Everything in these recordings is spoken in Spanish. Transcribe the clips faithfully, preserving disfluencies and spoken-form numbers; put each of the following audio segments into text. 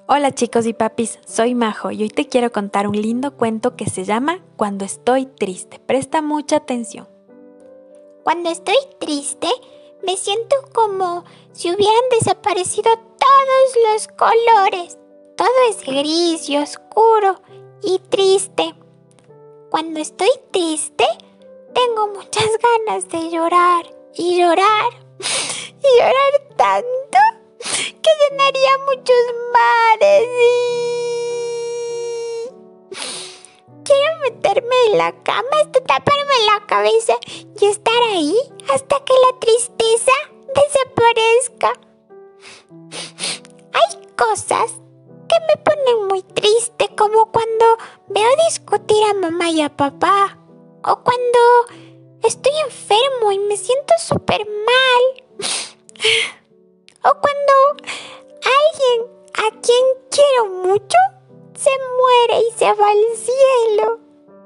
Hola chicos y papis, soy Majo y hoy te quiero contar un lindo cuento que se llama Cuando estoy triste. Presta mucha atención. Cuando estoy triste, me siento como si hubieran desaparecido todos los colores. Todo es gris y oscuro y triste. Cuando estoy triste, tengo muchas ganas de llorar y llorar y llorar tanto que llenaría muchos mares. Quiero meterme en la cama hasta taparme la cabeza y estar ahí hasta que la tristeza desaparezca. Hay cosas que me ponen muy triste, como cuando veo discutir a mamá y a papá, o cuando estoy enfermo y me siento súper mal, o cuando alguien a quien quiero mucho se muere y se va al cielo.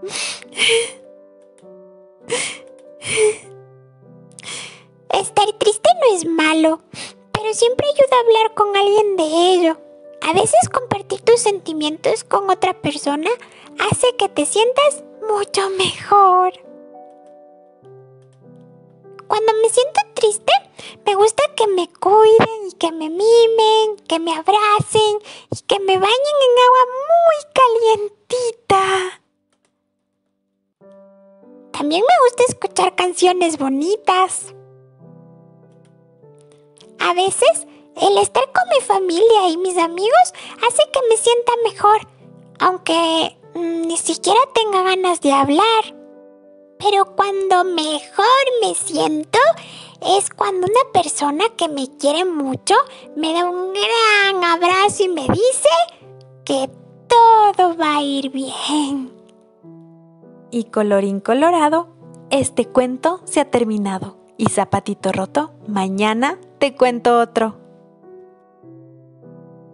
Estar triste no es malo, pero siempre ayuda a hablar con alguien de ello. A veces compartir tus sentimientos con otra persona hace que te sientas mucho mejor. Cuando me siento triste, me gusta que me cuiden y que me mimen, que me abracen y que me bañen en agua muy calientita. También me gusta escuchar canciones bonitas. A veces, el estar con mi familia y mis amigos hace que me sienta mejor, aunque mmm, ni siquiera tenga ganas de hablar. Pero cuando mejor me siento es cuando una persona que me quiere mucho me da un gran abrazo y me dice que todo va a ir bien. Y colorín colorado, este cuento se ha terminado. Y zapatito roto, mañana te cuento otro.